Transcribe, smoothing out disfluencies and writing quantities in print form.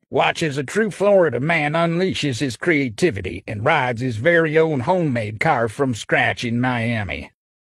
Watch as a true Florida man unleashes his creativity and rides his very own homemade car from scratch in Miami.